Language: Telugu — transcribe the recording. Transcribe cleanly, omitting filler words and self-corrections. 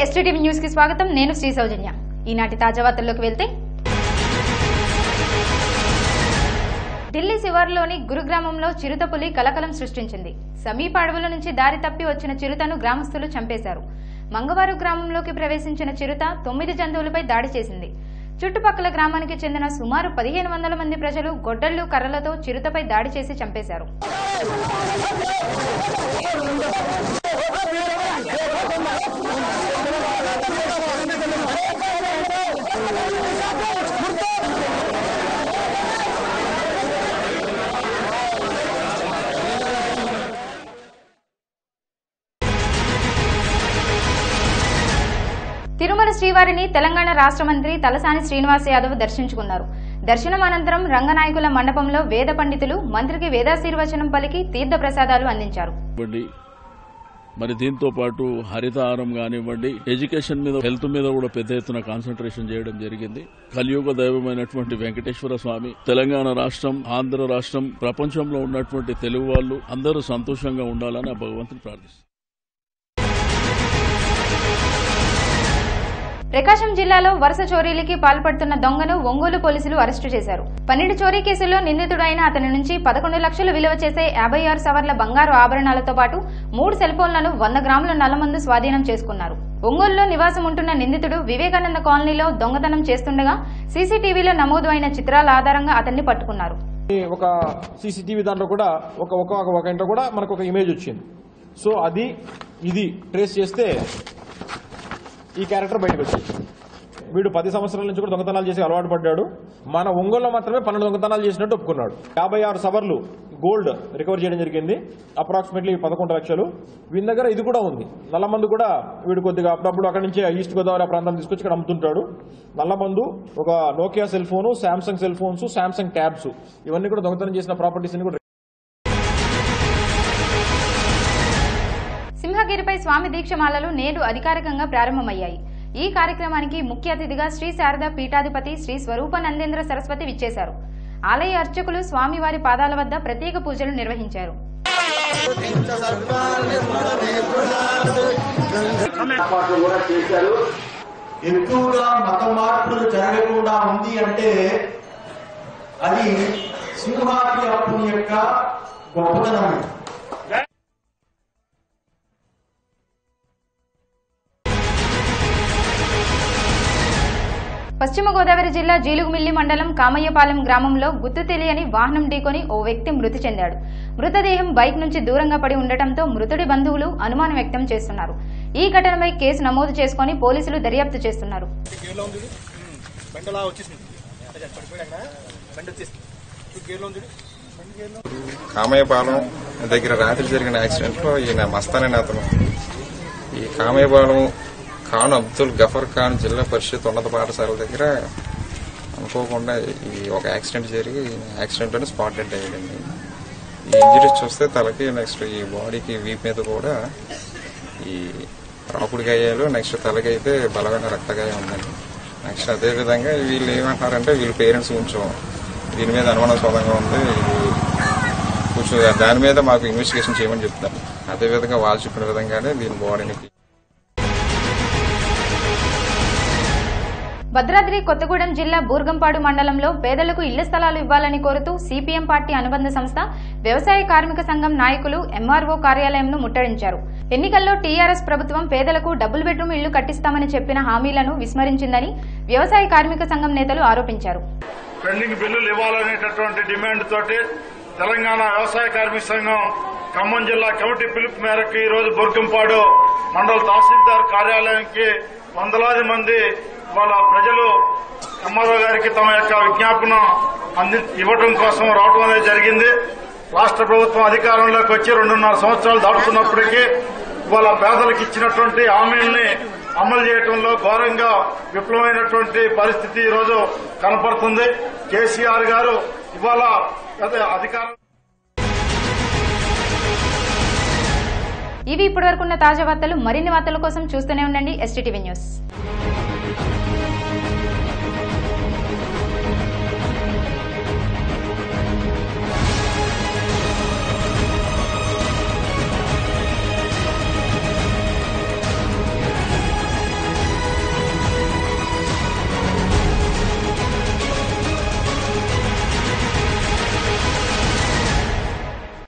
ఎస్టీటీవీ న్యూస్ కి స్వాగతం. నేను శ్రీ సౌజన్య. ఈనాటి తాజా వార్తల్లోకి వెళ్తే, ఢిల్లీ శివారులోని గురుగ్రామంలో చిరుతపులి కలకలం సృష్టించింది. సమీప అడవుల నుంచి దారి తప్పి వచ్చిన చిరుతను గ్రామస్తులు చంపేశారు. మంగవారు గ్రామంలోకి ప్రవేశించిన చిరుత 9 జంతువులపై దాడి చేసింది. చుట్టుపక్కల గ్రామానికి చెందిన సుమారు 1500 మంది ప్రజలు గొడ్డళ్లు, కర్రలతో చిరుతపై దాడి చేసి చంపేశారు. తిరుమల శ్రీవారిని తెలంగాణ రాష్ట్ర మంత్రి తలసాని శ్రీనివాస్ యాదవ్ దర్శించుకున్నారు. దర్శనం అనంతరం రంగనాయకుల మండపంలో వేద పండితులు మంత్రికి వేదాశీర్వచనం పలికి తీర్థ ప్రసాదాలు అందించారు. మరి దీంతో పాటు హరితహారం కానివ్వండి, ఎడ్యుకేషన్ మీద, హెల్త్ మీద కూడా పెద్ద ఎత్తున కాన్సన్ట్రేషన్ చేయడం జరిగింది. కలియుగ దైవమైనటువంటి వెంకటేశ్వర స్వామి, తెలంగాణ రాష్ట్రం, ఆంధ్ర రాష్ట్రం, ప్రపంచంలో ఉన్నటువంటి తెలుగు వాళ్ళు అందరూ సంతోషంగా ఉండాలని ఆ భగవంతుని ప్రార్థిస్తారు. ప్రకాశం జిల్లాలో వరుస చోరీలకి పాల్పడుతున్న దొంగను ఒంగోలు పోలీసులు అరెస్టు చేశారు. 12 చోరీ కేసుల్లో నిందితుడైన అతని నుంచి 11 లక్షలు విలువ చేసే 56 సవర్ల బంగారు ఆభరణాలతో పాటు 3 సెల్ ఫోన్లను 100 గ్రాముల నల్లమందు స్వాధీనం చేసుకున్నారు. ఒంగోలులో నివాసం ఉంటున్న నిందితుడు వివేకానంద కాలనీలో దొంగతనం చేస్తుండగా సీసీటీవీలో నమోదు అయిన చిత్రాల ఆధారంగా అతన్ని పట్టుకున్నారు. ఒక సీసీటీవీ దాంట్లో కూడా ఒక ఇంట్లో కూడా మనకు ఒక ఇమేజ్ వచ్చింది. సో అది ఇది ట్రేస్ చేస్తే ఈ క్యారెక్టర్ బయటకు వచ్చింది. వీడు 10 సంవత్సరాల నుంచి కూడా దొంగతనాలు చేసి అలవాటు పడ్డాడు. మన ఒంగోలులో మాత్రమే 12 దొంగతనాలు చేసినట్టు ఒప్పుకున్నాడు. 56 సవర్లు గోల్డ్ రికవర్ చేయడం జరిగింది. అప్రాక్సిమేట్లీ 11 లక్షలు. వీని దగ్గర ఇది కూడా ఉంది, నల్లమందు కూడా. వీడు కొద్దిగా అప్పుడప్పుడు అక్కడి నుంచే ఈస్ట్ గోదావరి ప్రాంతం తీసుకొచ్చి ఇక్కడ అమ్ముతుంటాడు. నల్లమందు, ఒక Nokia cell phone, Samsung cell phones, Samsung tabs, ఇవన్నీ కూడా దొంగతనం చేసిన ప్రాపర్టీస్ కూడా. సింహగిరిపై స్వామి దీక్షమాలలు నేడు అధికారికంగా ప్రారంభమయ్యాయి. ఈ కార్యక్రమానికి ముఖ్య అతిథిగా శ్రీ శారద పీఠాధిపతి శ్రీ స్వరూపానందేంద్ర సరస్వతి విచ్చేశారు. ఆలయ అర్చకులు స్వామివారి పాదాల వద్ద ప్రత్యేక పూజలు నిర్వహించారు. ఎక్కువగా మత మార్పులు జరగకుండా ఉంది అంటే అది సింహాద్రి అప్పుడు యొక్క గొప్పతనం. పశ్చిమ గోదావరి జిల్లా జీలుగుమిల్లి మండలం కామయ్యపాలెం గ్రామంలో గుర్తు తెలియని వాహనం ఢీకొని ఓ వ్యక్తి మృతి చెందాడు. మృతదేహం బైక్ నుంచి దూరంగా పడి ఉండటంతో మృతుడి బంధువులు అనుమానం వ్యక్తం చేస్తున్నారు. ఈ ఘటనపై కేసు నమోదు చేసుకుని పోలీసులు దర్యాప్తు చేస్తున్నారు. కామయ్యపాలెం దగ్గర రాత్రి జరిగిన యాక్సిడెంట్ లో ఈయన మస్తానని అతను, ఈ కామయ్యపాలెం ఖాన్ అబ్దుల్ గఫర్ ఖాన్ జిల్లా పరిషత్ ఉన్నత పాఠశాల దగ్గర అనుకోకుండా ఈ ఒక యాక్సిడెంట్ జరిగి యాక్సిడెంట్ లోనే స్పాట్ డెడ్ అయ్యాడండి. ఈ ఇంజరీస్ చూస్తే తలకి, నెక్స్ట్ ఈ బాడీకి, వీప్ మీద కూడా ఈ రాపుడు గాయాలు, నెక్స్ట్ తలకైతే బలమైన రక్తగాయం ఉందండి. నెక్స్ట్ అదేవిధంగా వీళ్ళు ఏమంటున్నారంటే వీళ్ళ పేరెంట్స్ కొంచెం దీని మీద అనుమానాస్పదంగా ఉంది, ఇది కొంచెం దాని మీద మాకు ఇన్వెస్టిగేషన్ చేయమని చెప్తున్నారు. అదేవిధంగా వాళ్ళు చెప్పిన విధంగానే దీని బాడీని. భద్రాద్రి కొత్తగూడెం జిల్లా బూర్గంపాడు మండలంలో పేదలకు ఇళ్ల స్థలాలు ఇవ్వాలని కోరుతూ సిపిఎం పార్టీ అనుబంధ సంస్థ వ్యవసాయ కార్మిక సంఘం నాయకులు ఎంఆర్ఓ కార్యాలయంను ముట్టడించారు. ఎన్నికల్లో టీఆర్ఎస్ ప్రభుత్వం పేదలకు డబుల్ బెడ్రూమ్ ఇళ్లు కట్టిస్తామని చెప్పిన హామీలను విస్మరించిందని వ్యవసాయ కార్మిక సంఘం నేతలు ఆరోపించారు. పెండింగ్ బిల్లులు ఇవ్వాలనేటటువంటి డిమాండ్ తోటి తెలంగాణ వ్యవసాయ కార్మిక సంఘం ఖమ్మం జిల్లా కమిటీ పిలుపు మేరకు ఈ రోజు బూర్గంపాడు మండల తహసీల్దార్ కార్యాలయానికి వందలాది మంది వాళ్ళ ప్రజలు ఎంఆర్ఓ గారికి తమ యొక్క విజ్ఞాపన ఇవ్వడం కోసం రావడం అనేది జరిగింది. రాష్ట్ర ప్రభుత్వం అధికారంలోకి వచ్చి 2.5 సంవత్సరాలు దాటుతున్నప్పటికీ వాళ్ళ పేదలకు ఇచ్చినటువంటి హామీల్ని అమలు చేయడంలో ఘోరంగా విఫలమైనటువంటి పరిస్థితి ఈ రోజు కనపడుతుంది. కేసీఆర్ గారు ఇవాళ అధికారం. ఇవి ఇప్పటివరకున్న తాజా వార్తలు. మరిన్ని వార్తల కోసం చూస్తూనే ఉండండి ఎస్టీటీవీ న్యూస్.